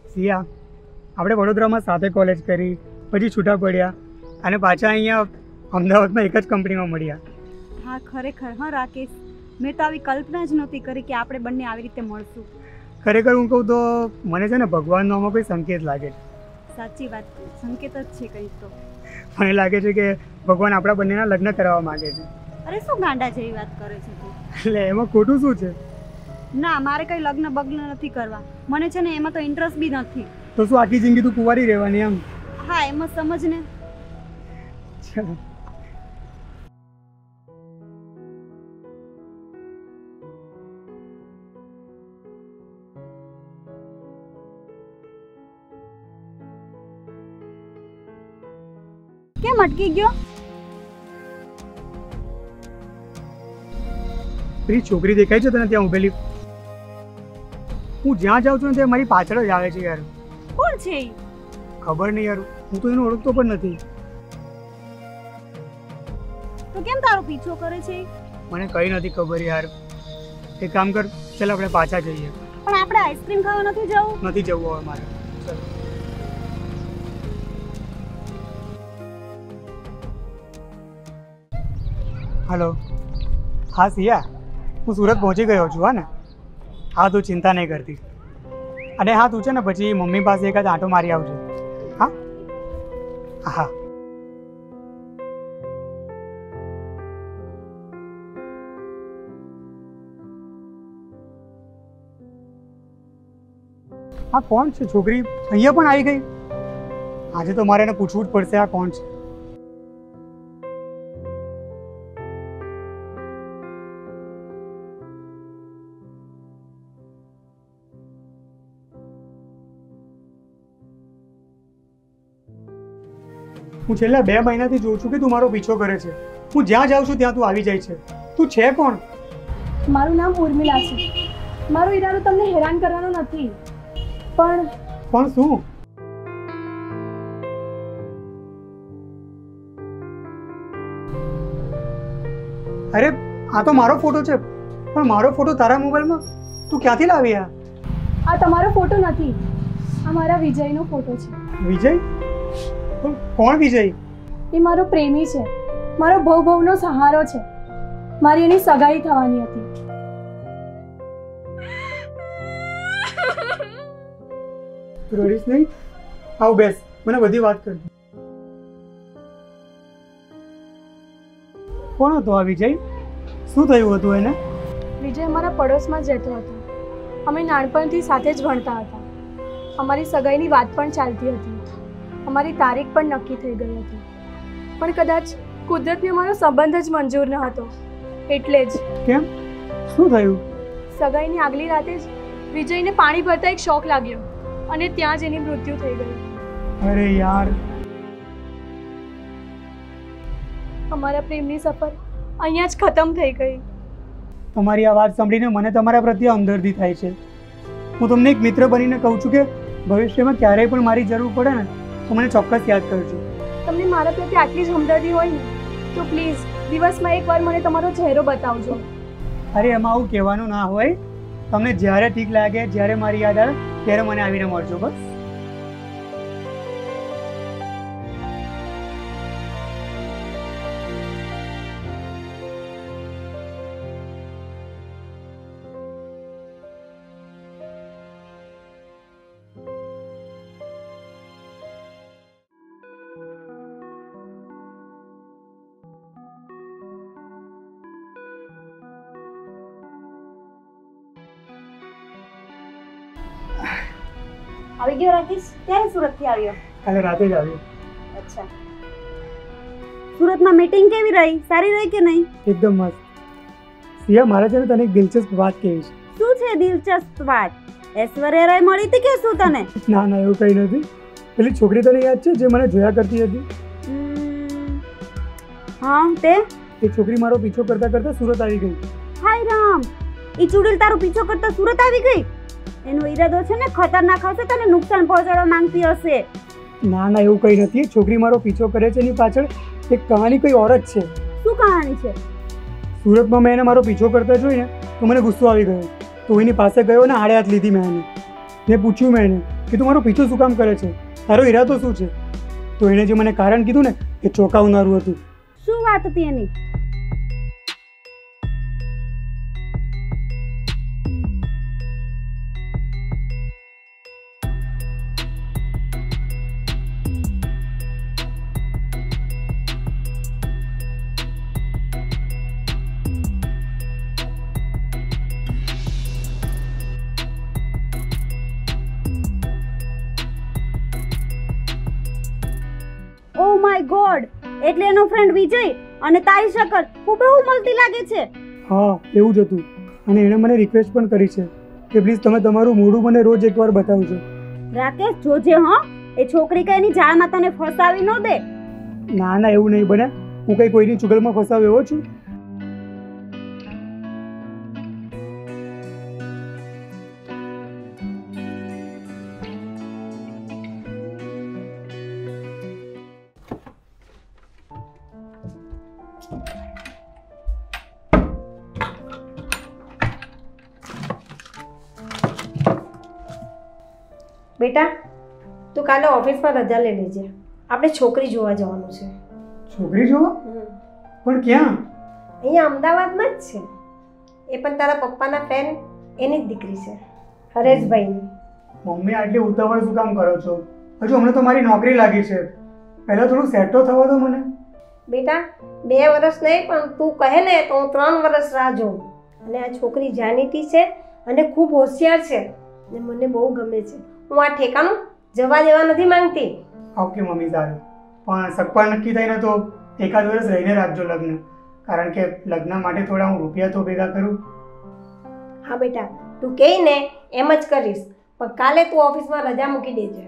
સિયા, આપણે વડોદરામાં સાથે કોલેજ કરી, પછી છૂટા પડ્યા અને પાછા અહીંયા અમદાવાદમાં એક જ કંપનીમાં મળ્યા. હા ખરેખર. હા રાકેશ, મેં તો આવી કલ્પના જ નહોતી કરી કે આપણે બંને આવી રીતે મળશું. ખરેખર હું કહું તો મને છે ને ભગવાનનો આમાં કોઈ સંકેત લાગે છે. સાચી વાત, સંકેત જ છે કંઈક તો. મને લાગે છે કે ભગવાન આપણા બંનેના લગ્ન કરાવવા માંગે છે. અરે શું ગાંડા જેવી વાત કરે છે તું? એટલે એમાં ખોટું શું છે? ના, મારે કંઈ લગ્ન બગ્ન નથી કરવા. મને છે ને એમાં તો ઇન્ટરેસ્ટ બી નથી. તો શું આખી જિંદગી તું કુંવારી રહેવાની એમ? હા એમ જ સમજ ને. ચાલો. કેમ અટકી ગયો? પેલી છોકરી દેખાય છે તને ત્યાં ઊભેલી? હું જ્યાં જાઉં છું ને ત્યાં મારી પાછળ જ આવે છે યાર. કોણ છે ઈ? ખબર નહીં યાર, હું તો એને ઓળખતો પણ નથી. તો કેમ તારો પીછો કરે છે? મને કઈ નથી ખબર યાર. એક કામ કર, ચાલ આપણે પાછા જઈએ. પણ આપણે આઈસ્ક્રીમ ખાવા નથી જવું? નથી જવું હવે મારે. ચાલ. હલો. હા સિયા, હું સુરત પહોંચી ગયો છું. હા ને? હા, તું ચિંતા નહીં કરતી. અને હા, તું છે ને પછી મમ્મી પાસે એક જ આંટો મારી આવજો. હા હા. હા, કોણ છે છોકરી? અહીંયા પણ આવી ગઈ? આજે તો મારે એને પૂછવું જ પડશે આ કોણ છે. હું છેલ્લા 2 મહિનાથી જોઉં છું કે તું મારો પીછો કરે છે. હું જ્યાં જાઉં છું ત્યાં તું આવી જાય છે. તું છે કોણ? મારું નામ ઉર્મિલા છે. મારો ઈરાદો તમને હેરાન કરવાનો નથી, પણ શું? અરે આ તો મારો ફોટો છે. પણ મારો ફોટો તારા મોબાઈલમાં તું ક્યાંથી લાવી? આ તમારો ફોટો નથી, આ મારા વિજયનો ફોટો છે. વિજય? કોણ વિજય? એ મારો પ્રેમી છે, મારો ભવનો સહારો છે. મારી એની સગાઈ થવાની હતી. રડીશ નહીં? આવ બેસ, મને બધી વાત કરજો. કોણ હતો આ વિજય? શું થયું હતું એને? વિજય અમારા પડોશમાં જ રહેતો હતો. અમે નાનપણથી સાથે જ ભણતા હતા. અમારી સગાઈની વાત પણ ચાલતી હતી. અમારી તારીખ પણ નક્કી થઈ ગઈ હતી. પણ કદાચ કુદરતને અમારો સંબંધ જ મંજૂર ન હતો, એટલે જ. કેમ? શું થયું? સગાઈની આગલી રાતે જ વિજયને પાણી ભરતા એક શોક લાગ્યો અને ત્યાં જ એની મૃત્યુ થઈ ગઈ. અરે યાર, અમારા પ્રેમની સફર અહીંયા જ ખતમ થઈ ગઈ. તમારી આ વાત સાંભળીને મને તમારા પ્રત્યે હમદર્દી થાય છે. હું તમને એક મિત્ર બનીને કહું છું કે ભવિષ્યમાં ક્યારેય પણ મારી જરૂર પડે ને તો મને ચોક્કસ યાદ કરજો. તમને મારા પ્રત્યે આટલી જ હમદર્દી હોય ને તો પ્લીઝ દિવસમાં એકવાર મને તમારો ચહેરો બતાવજો. અરે એમાં આવું કહેવાનું ના હોય. તમને જ્યારે ઠીક લાગે, જ્યારે મારી યાદ આવે ત્યારે મને આવીને મળજો બસ. આવી ગયો રાકેશ? ક્યારે સુરતથી આવ્યો? કાલે રાતે જ આવ્યો. અચ્છા. સુરતમાં મીટિંગ કેવી રહી? સારી રહી કે નહીં? એકદમ મસ્ત. સિયા, મારે છે ને તને એક દિલચસ્પ વાત કહેવી છે. શું છે દિલચસ્પ વાત? ઐશ્વર્યા રાય મળી હતી કે શું તને? ના ના, એવું કંઈ નથી. પેલી છોકરી તને યાદ છે જે મને જોયા કરતી હતી? હા, તે? એ છોકરી મારો પીછો કરતા કરતા સુરત આવી ગઈ. હાય રામ, ઈ ચુડેલ તારો પીછો કરતા સુરત આવી ગઈ? એનો ઈરાદો છે ને ખતરનાક હશે, તને નુકસાન પહોંચાડવા માંગતી હશે. ના ના, એવું કંઈ નથી. છોકરી મારો પીછો કરે છે એની પાછળ એક કહાની કોઈ ઓર જ છે. શું કહાની છે? સુરતમાં મેં એને મારો પીછો કરતા જોઈને તો મને ગુસ્સો આવી ગયો. તો એની પાસે ગયો ને હાડે હાથ લીધી મેં એને. મેં પૂછ્યું મેં એને કે તું મારો પીછો શું કામ કરે છે, તારો ઈરાદો શું છે? તો એણે જે મને કારણ કીધું ને એ ચોંકાવનારું હતું. શું વાત હતી એની? ઓ માય ગોડ, એટલે એનો ફ્રેન્ડ વિજય અને તારી શકલ હુબહુ મળતી લાગે છે. હા, એવું જ હતું. અને એણે મને રિક્વેસ્ટ પણ કરી છે કે પ્લીઝ તમે તમારું મોઢું મને રોજ એકવાર બતાવજો. રાકેશ, જોજે હો, એ છોકરી કઈ એની જાળમાં તને ફસાવી ન દે. ના ના, એવું નહીં બને. હું કંઈ કોઈની ચુગલમાં ફસાવ એવો છું? બેટા, તું કાલે ઓફિસમાં રજા લઈ લેજે. આપણે છોકરી જોવા જવાનું છે. છોકરી જોવા? પણ ક્યાં? અહીંયા અમદાવાદમાં જ છે. એ પણ તારા પપ્પાના ફ્રેન્ડ, એની જ દીકરી છે, હરેશભાઈની. મમ્મી, આટલી ઉતાવળ શું કામ કરો છો? હજુ હમણાં તો મારી નોકરી લાગી છે. પહેલાં થોડું સેટ તો થવા દો મને. બેટા, 2 વર્ષ નહીં, પણ તું કહે ને તો હું 3 વર્ષ રાહ જોઉં. અને આ છોકરી જાણીતી છે અને ખૂબ હોશિયાર છે અને મને બહુ ગમે છે. હું આ ઠેકાણું જવા દેવા નથી માંગતી. ઓકે મમ્મી, સારું. પણ સગપણ નક્કી થઈને તો 1 વર્ષ રહીને રાખજો લગ્ન, કારણ કે લગ્ન માટે થોડા હું રૂપિયા તો ભેગા કરું. હા બેટા, તું કહે ને એમ જ કરીશ, પણ કાલે તું ઓફિસમાં રજા મૂકી દેજે.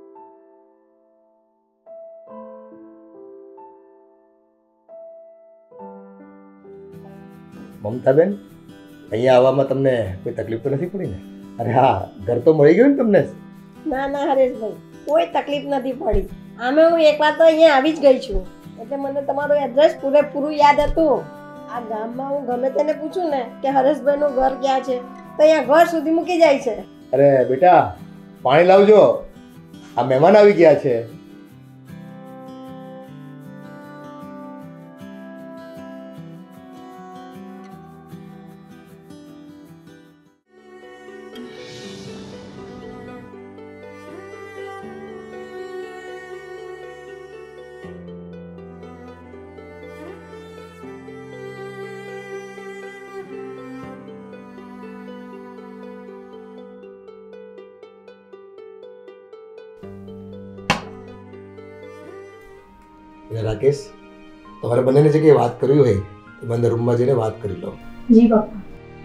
મમતાબેન, અહીંયા આવવામાં તમને કોઈ તકલીફ તો નથી પડી ને? અરે હા, ઘર તો મળી ગયું ને તમને? ના ના હરેશભાઈ, કોઈ તકલીફ નથી પડી. આમે હું એકવાર તો અહીંયા આવી જ ગઈ છું, એટલે મને તમારું એડ્રેસ પૂરેપૂરું યાદ હતું. આ ગામમાં હું ગમે તેને પૂછું ને કે હરેશભાઈનું ઘર ક્યાં છે, તો અહીંયા ઘર સુધી મૂકી જાય છે. અરે બેટા, પાણી લાવજો, આ મહેમાન આવી ગયા છે. રાકેશ, તમારે બંનેને જગ્યાએ વાત કરવી હોય તો બંને રૂમમાં જઈને વાત કરી લો. જી પપ્પા.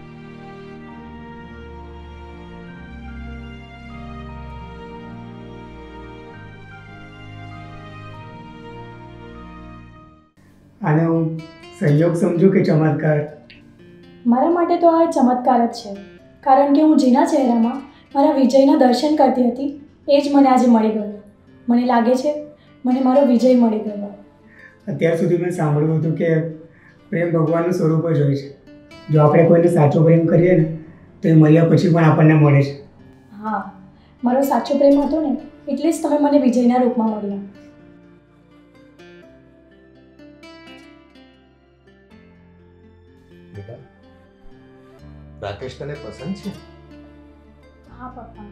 આને હું સંયોગ સમજુ કે ચમત્કાર? મારા માટે તો આ ચમત્કાર જ છે, કારણ કે હું જેના ચહેરામાં મારા વિજયના દર્શન કરતી હતી એ જ મને આજે મળી ગયો. મને લાગે છે મને મારો વિજય મળી ગયો. અત્યાર સુધી મેં સાંભળ્યું હતું કે પ્રેમ ભગવાનનું સ્વરૂપ જ હોય છે. જો આપણે કોઈને સાચો પ્રેમ કરીએ ને તો એ મર્યા પછી પણ આપણને મળે છે. હા, મારો સાચો પ્રેમ હતો ને એટલે જ તમે મને વિજયના રૂપમાં મળ્યા. બેટા, રાકેશ તને પસંદ છે? હા પપ્પા.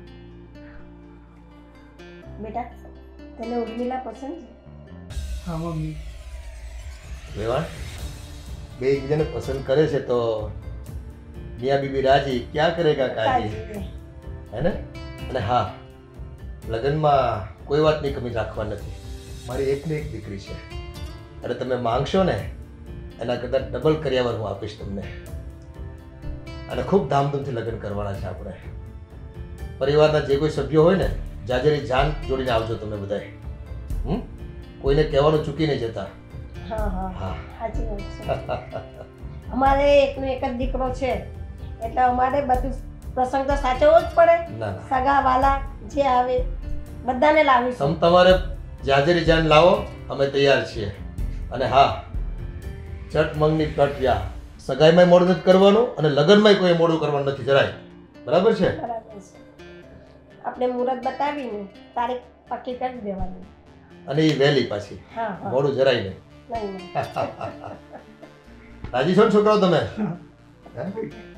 બેટા, તને ઉર્મિલા પસંદ છે? હા મમ્મી. વેવાણ, બે એકબીજાને પસંદ કરે છે તો મિયા બીબી રાજી ક્યાં કરેગા કાજી, હે ને? અને હા, લગ્નમાં કોઈ વાતની કમી રાખવા નથી. મારી એકને એક દીકરી છે અને તમે માંગશો ને એના કરતાં ડબલ કર્યાવર હું આપીશ તમને. અને ખૂબ ધામધૂમથી લગ્ન કરવાના છે આપણે. પરિવારના જે કોઈ સભ્યો હોય ને, જાજેરી જાન જોડીને આવજો તમે બધાય. કોઈને કહેવાનું ચૂકી નહીં જતા. હા હા હા, સાચી વાત છે. અમારે એકનો એક જ દીકરો છે એટલે અમારે બધું પ્રસંગ તો સાચવવો જ પડે. ના ના, સગા વાલા જે આવે બધાને લાવીશું. તમારે જાજેરી જાન લાવો, અમે તૈયાર છીએ. અને હા, ચટ મંગની કટ યા, સગાઈમાં મોડું નથી કરવાનું અને લગ્નમાં કોઈ મોડું કરવાનું નથી જરાય. બરાબર છે? બરાબર છે. આપણે મુહૂર્ત બતાવીને તારીખ પક્કી કરી દેવાની. અને એ વહેલી પાછી, હા હા મોડું જરાય નહીં. નહીં નહીં રાજી છો ને છોકરાઓ તમે? હે?